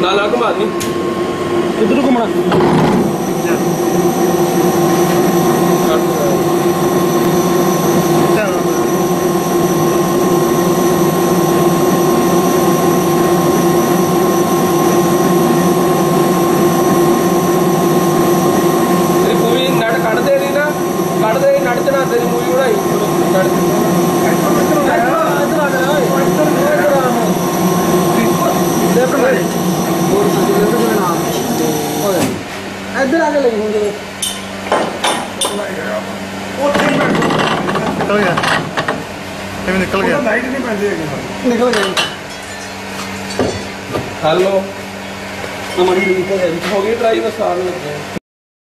ਨਾਲ ਘੁਮਾ ਦੀ ਕਿੱਧਰ ਨੂੰ ਘੁੰਮਣਾ ਤੇਰੀ ਮੂਵੀ ਨਟ ਕੱਢਦੇ ਨਹੀਂ ਨਾ ਕੱਢਦੇ ਨਟ ਚੜਾ ਤੇਰੀ ਮੂਵੀ ਬਣਾਈ ਇੱਧਰ ਆ ਕੇ ਲਈ ਹੁਣ ਜਦੋਂ ਨਿਕਲ ਗਿਆ ਕਿਵੇਂ ਨਿਕਲ ਗਿਆ ਲਾਈਟ ਨਹੀਂ ਪੈਂਦੀ ਹੈਗੀ ਨਿਕਲ ਗਈ ਹੈਲੋ ਅਮਰੀ ਨਿਕਲ ਗਈ ਹੋ ਗਈ ਟਰਾਈ ਦਾ ਸਾਲ ਲੱਗਿਆ